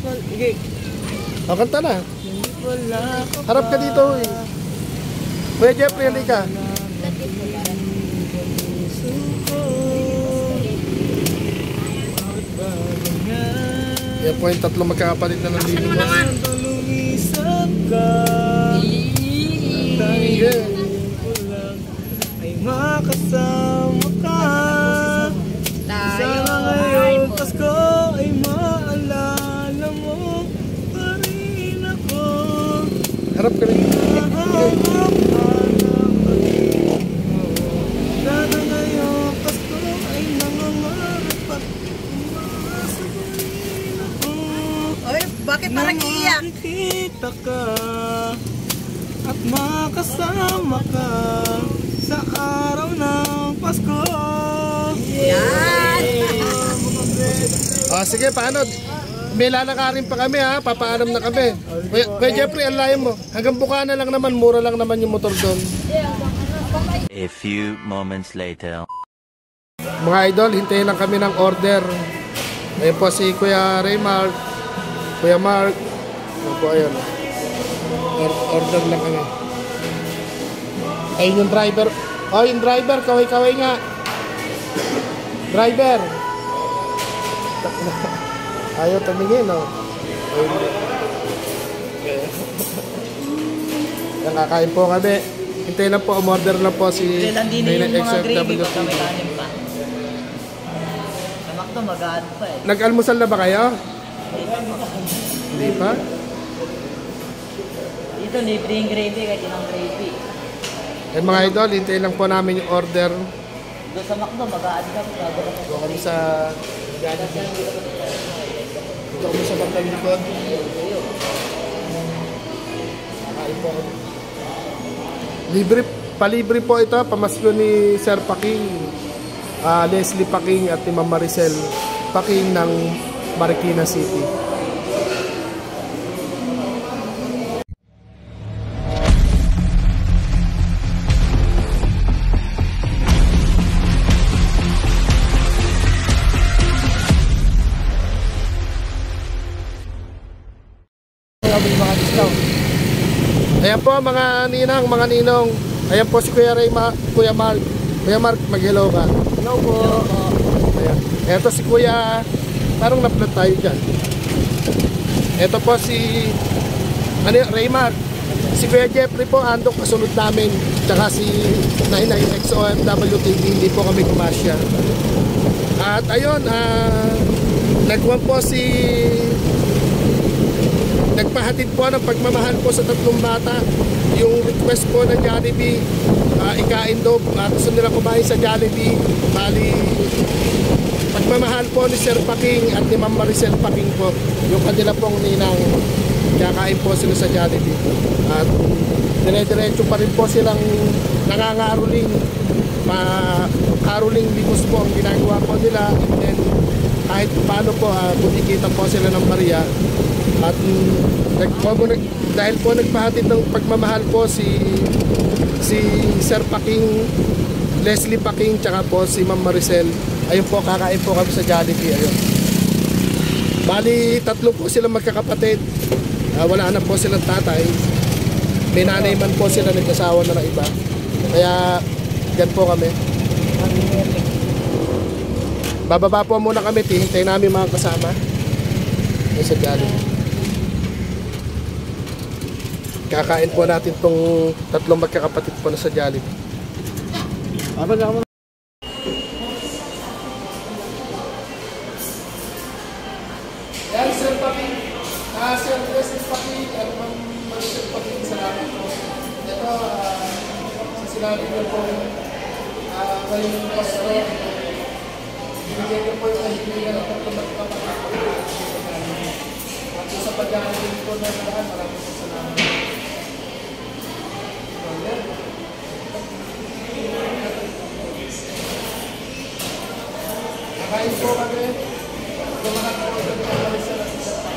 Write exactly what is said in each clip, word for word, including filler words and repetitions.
Sige. O, kanta na. Harap ka dito eh. Kuya Jeffrey, halika. Yan po yung tatlo magkakapalit na ng dito. Lumisap ka. Yeah. Ay makasama ka. Sana ngayong Pasko ay maalala mo pa rin ako. Harap ka rin. Sana ngayong Pasko ay nangangarap at umasabayin ako. Oy, bakit parang iiyak? Nakikita ka at makasama ka sa araw ng Pasko. Yan! O, sige, paano? May lalakarin pa kami ha, papaalam na kami. Kuya, Kuya Jeffrey, ang layo mo. Hanggang Bukana lang naman, mura lang naman yung motor doon. A few moments later. Mga idol, hintayin lang kami ng order. Ayun po si Kuya Raymark, Kuya Mark. Ayun po, ayun. Or order lang kami. Ayun yung driver. O, yung driver, kaway-kaway nga. Driver. Ayaw tumingin, no? Yan, kakain po kami. Hintayin lang po, umorder lang po si Kailan din yung mga gravy pagka may kanin pa. Sa McDo, mag-aano pa eh. Nag-almusal na ba kayo? Hindi pa? Dito, libre yung gravy kahit inang gravy. Yan mga idol, hintayin lang po namin yung order. Doon sa McDo, mag-aano ka. Ito kami sa Ito kami sa bandang likod. Kakain po kami. Libre, palibre po ito, pamasko ni Sir Paking, uh, Leslie Paking at ni Ma'am Maricel Paking ng Marikina City. Ayan po mga ninang, mga ninong. Ayan po si Kuya Ray, Ma Kuya Mark. Kuya Mark, mag-hello ka. Hello po. Ayan. Ito si Kuya, parang na-plot tayo dyan. Ito po si ano, Ray Mark. Si Kuya Jeffrey po, andok kasunod namin. Tsaka si nine nine X O M W T V, hindi po kami kumasya. At ayun, uh, nagwan po si nagpahatid po ng pagmamahal po sa tatlong bata. Yung request po ng Jollibee, uh, ikain daw, uh, gusto nila kumain sa Jollibee. Bali, pagmamahal po ni Sir Paking at ni Ma'am Maricel Paking po, yung kanila pong ninang, kakain po sila sa Jollibee. At dire-diretso pa rin po silang nangangaruling, ma-caroling limos po ang ginagawa po nila. And then, kahit paano po, uh, butikita po sila ng Maria. At mm, nag, dahil po nagpahatid ng pagmamahal po si si Sir Paking, Leslie Paking, tsaka po si Ma'am Maricel. Ayun po, kakain po kami sa Jollibee. Ayun. Bali, tatlo po silang magkakapatid. Uh, wala na po silang tatay. May nanay man po sila, nag-asawa na ng iba. Kaya, yan po kami. Bababa po muna kami, hintayin namin mga kasama. Ayun sa Jollibee. Kakain po natin tong tatlong magkakapatid po na sa Jollibee. Abang ako. Yan, Sir Paking. Ah, Sir President Paking at Ma'am Maricel Paking, salamat po. Ito, uh, sa sinabi niyo po, uh, ngayong Pasko, binigay niyo po yung kahilingan ng tatlong magkakapatid. At sa pag-aaral po na nalaan, maraming salamat. Kakain po kami. Lumahat po kami ng Maricel at isa pa.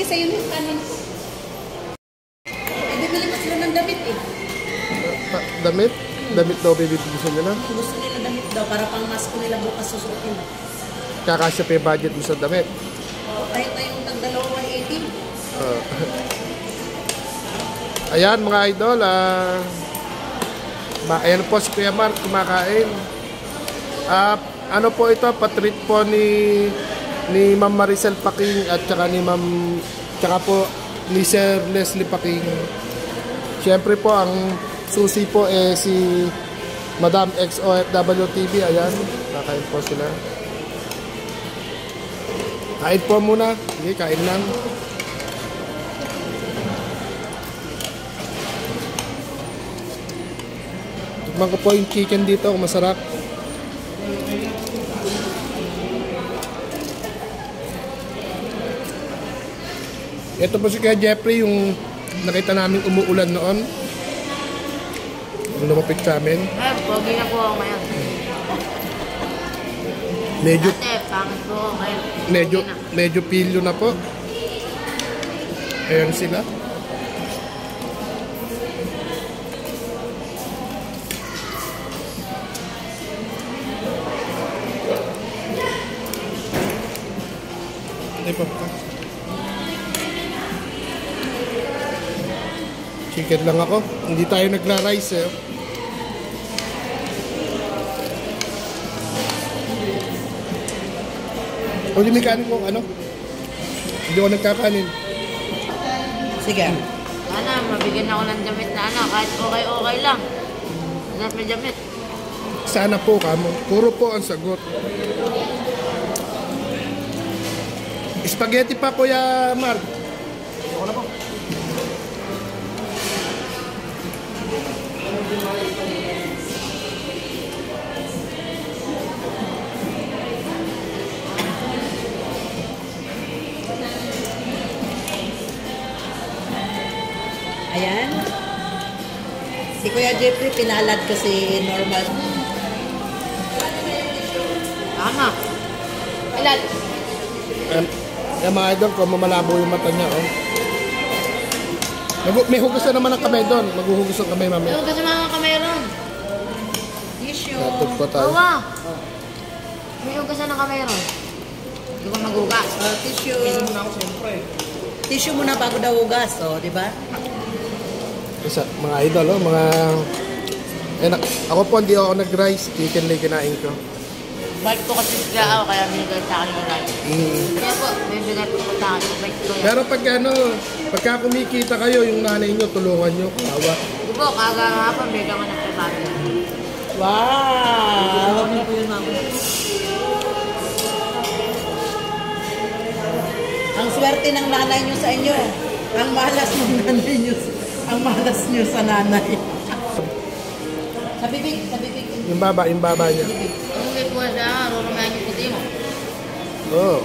sa'yo yung kanin ko. Eh, bibili pa sila ng damit eh. Pa, damit? Damit daw bibigyan nila. Gusto nila damit daw para pang mask nila bukas susukin. Kakasya pa yung budget mo sa damit. Tayo tayong tagdalawa one eighty. Uh, ayan mga idol, ah, ma- ayan po si Kuya Mark kumakain. Ah, ano po ito, patreat po ni ni Ma'am Maricel Paking at saka ni Ma'am tsaka po ni Sir Leslie Paking. Siyempre po ang susi po eh si Madam X O F W T V. Ayan, kakain po sila. Kain po muna. Sige, kain lang. Tikman ko po yung chicken dito, kung masarap. Ito po si Kuya Jeffrey, yung nakita namin umuulan noon. Yung lumapit sa amin. Eh, pogi na po ako ngayon. Medyo, Ate, pangit po ako ngayon. medyo, Pogi na. medyo pilyo na po. Ayan sila. Ay, papa. Chicken lang ako. Hindi tayo nagla-rice eh. O di may kanin ko, ano? Hindi ako nagkakanin. Sige. Sana, mabigyan ako ng damit na ano, kahit okay-okay lang. Hanap may damit. Sana po kamo. Puro po ang sagot. Spaghetti pa, Kuya Mark. Ako na po. Ayan. Si Kuya Jeffrey pinalad kasi normal. Tama. Ilan? Um, yung mga idol ko, mamalabo yung mata niya, oh. Mag- May hugas na naman ang kamay doon. Maghuhugas ang kamay mamaya. Ano kasi mga kameron? Tissue. Natog pa tayo. Bawa. May ugasan ng kameron. Hindi ko magugas. Uh, tissue. Tissue muna bago daw hugas, oh, di ba? Isa, mga idol, oh, mga... Eh, na- ako po, hindi ako nag-rice. Chicken lang kinain ko. Bike ko kasi sila ako, kaya binigay sa akin yung rice. Mm. Kaya po, may binigay po sa akin. Bike ko yan. Pero pag ano, pagka kumikita kayo, yung nanay nyo, tulungan nyo. Kawa. Hindi po, kaga nga po, bigyan ko ng private. Wow! Ano po yun, mama? Ang swerte ng nanay nyo sa inyo. Ang malas ng nanay nyo. Ang malas nyo sa nanay. Sa bibig, sa bibig. Yung baba, yung baba niya. Ang bigay ko sa rurumahan yung puti mo. Oo. Oh.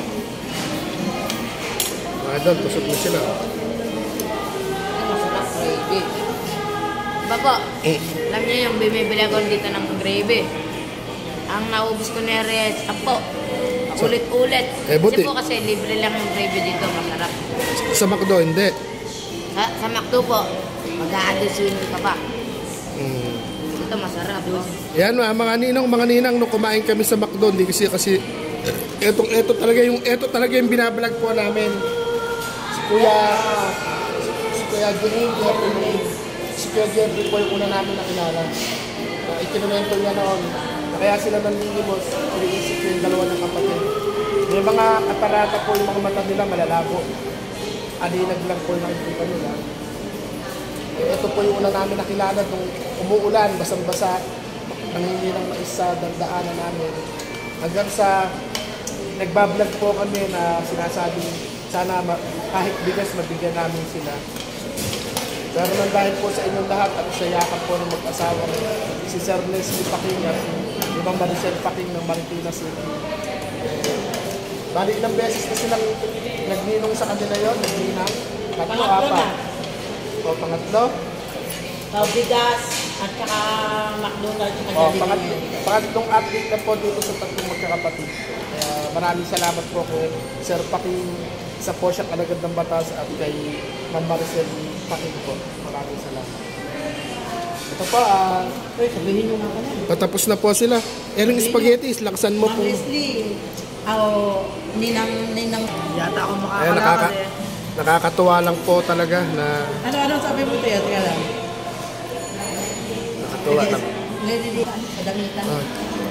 Mga idol, tusok na sila. Ang masarap gravy. Iba po, Eh. alam niyo yung bumibili ako dito ng gravy. Ang naubos ko na rin, sampo. Ulit-ulit. Eh, buti. Kasi po kasi libre lang yung gravy dito, masarap. Sa McDo, hindi. Sa, sa McDo po, mag-a-addition ka pa. Mm. Ito masarap. Yan mga, mga ninang, mga ninang, nung kumain kami sa McDo, hindi kasi kasi etong eto talaga yung eto talaga yung binablog po namin. Si Kuya si Kuya Jeffrey, si Kuya Jeffrey po yung una namin nakilala. Uh, ikinuwento niya noon. Kaya sila nanlilimos, iniisip ko yung dalawa ng kapatid. May mga katarata po yung mga mata nila malalabo. Alinag lang po yung nakikita nila. Eh, ito po yung una namin nakilala nung umuulan, basang-basa, nangingi ng mais sa dandaanan namin. Hanggang sa nagbablog po kami na sinasabing sana ma- kahit bigas mabigyan namin sila. Pero nang dahil po sa inyong lahat at sa yakap po ng mag-asawa si Sir Leslie Paking at si Ma'am Maricel Paking ng Marikina City. Bali ilang beses na silang nagninong sa kanila yon, nagninang. Tatlo, Pangatlo apat. na. O, pangatlo. Uh, bigas at saka McDonald's at O, Jollibee. pangat, pangatlong update na po dito sa tatlong magkakapatid. Kaya maraming salamat po kay Sir Paking, Isa po siya kalagad ng batas at kay Ma'am Maricel Paking po. Maraming salamat. Ito pa, ah, Uy, sabihin nyo nga pala. patapos na po sila. Eling spaghetti, laksan mo Ma'am po. Leslie. Oh, ninang, ninang. Yata ako Ayan, nakaka makakalakad eh. nakakatuwa lang po talaga na Ano, ano sabi mo tayo? Teka lang. nakakatuwa lang. Lady, lady, kadamitan. Ah.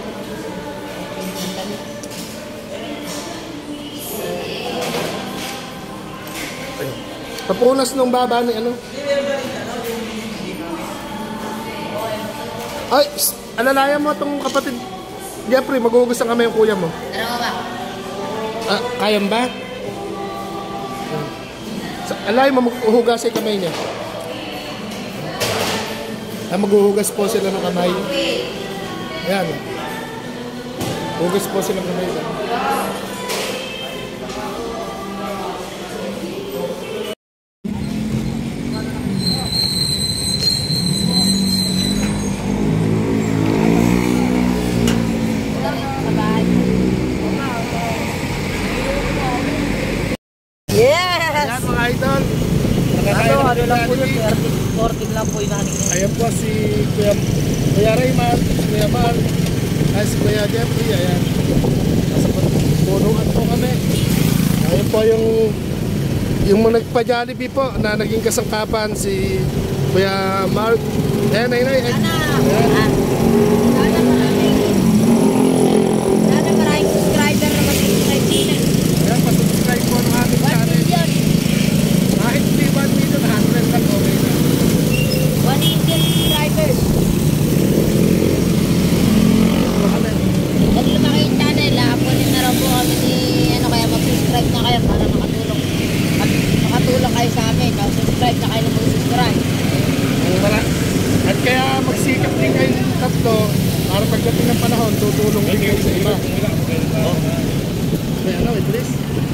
Ayun. Papunas nung baba ni ano. Ay, shh, alalayan mo itong kapatid. Jeffrey, maghuhugas ang kamay yung kuya mo. Ano ba? Ah, kaya mo ba? Sa, alay mo, maghuhugas yung kamay niya. Ah, maghuhugas po sila ng kamay. Ayan. Hugas po sila ng kamay. Yes! Ayan mga idol. Ano, ano lang po yun, thirty, fourteen lang po yung nanig niya. Ayan po si Kuya, Kuya Raymond, si Kuya Mal, ay si Kuya Jeffrey, ayan. Nasa punuan po kami. Ayan po yung yung mga nagpa-Jollibee po na naging kasangkapan si Kuya Mark. Ayan, ayan, ayan. Ayan. Sana maraming, sana maraming subscriber na mag-subscribe din. Ayan, pasubscribe po ng aming one channel. million. Kahit hindi one million, one hundred lang okay na. one million subscribers. Pag lumaki yung channel, apunin na raw po kami ni, ano kaya, mag-subscribe na kayo para makatulong. At makatulong kayo sa amin. Mag-subscribe na kayo na mag-subscribe. Ang mara- At kaya magsikap din kayo ng tatlo para pagdating ng panahon, tutulong din kayo sa iba. May ano, Idris?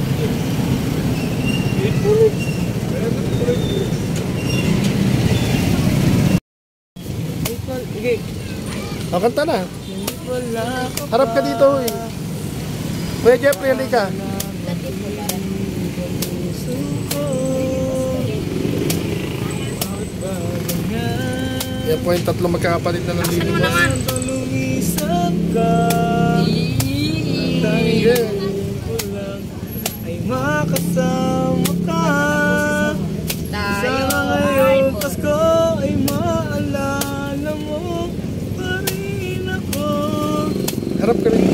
Sige. O, kanta na. Harap ka dito. Eh. Kuya Jeffrey, halika. Yan po yung tatlo magkakapatid na nandito. Lumisan ka. Dahil ko lang ay makasama ka. Sana ngayong Pasko ay maalala mo pa rin ako. Harap ka rin.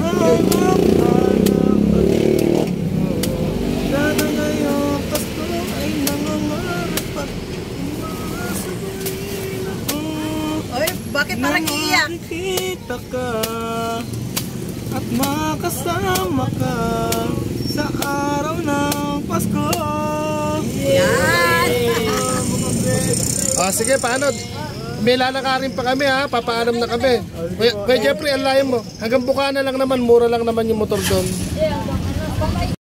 Sana ngayong Pasko ay nangangarap at umasabihin ako. Uy, bakit parang iiyak? Makikita ka at makasama ka sa araw ng Pasko. Yan! Ah, sige, paano? May lalakarin pa kami ha, papaalam na kami. Kuya, Kuya Jeffrey, ang layo mo. Hanggang buka na lang naman, mura lang naman yung motor doon.